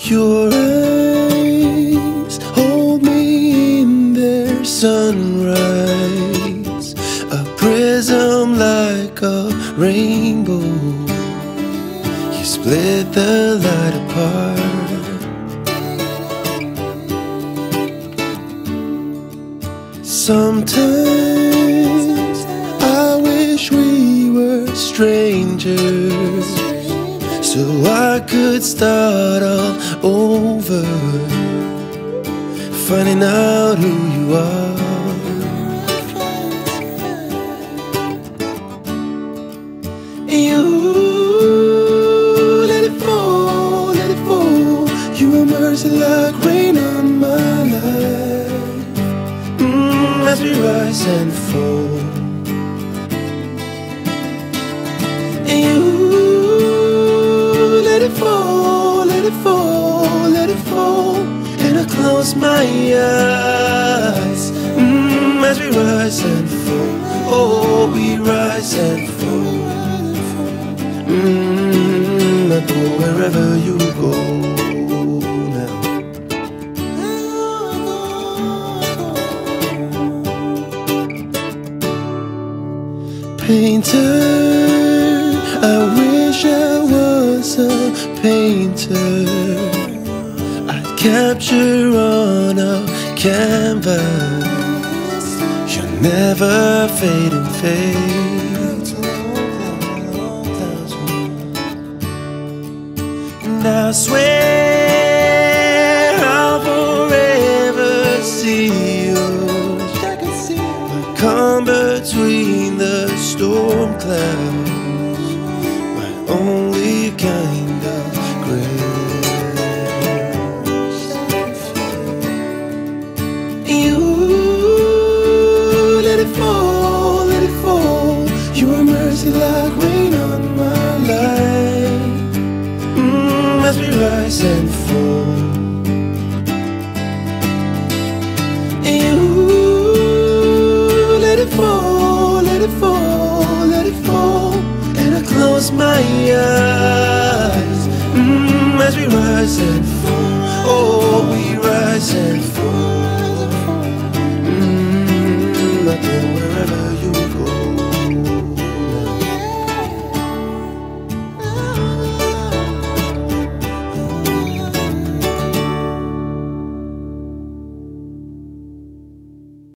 Your eyes hold me in their sunrise, a prism like a rainbow. You split the light apart. Sometimes I wish we were strangers, so I could start all over, finding out who you are. You let it fall, let it fall. You were mercy like rain on my life. As we rise and fall, and you let it fall, let it fall, let it fall. And I close my eyes, as we rise and fall. Oh, we rise and fall. I go wherever you go now. Painter, I wish I was a painter. I'd capture on a canvas your never fading face. And I swear I'll forever see you. Come between the storm clouds, my only kind of grace. You let it fall, let it fall. You were mercy like rain on my life. As we rise and fall, let it fall, let it fall, let it fall. And I close my eyes, as we rise and fall. Oh, we rise and fall. I go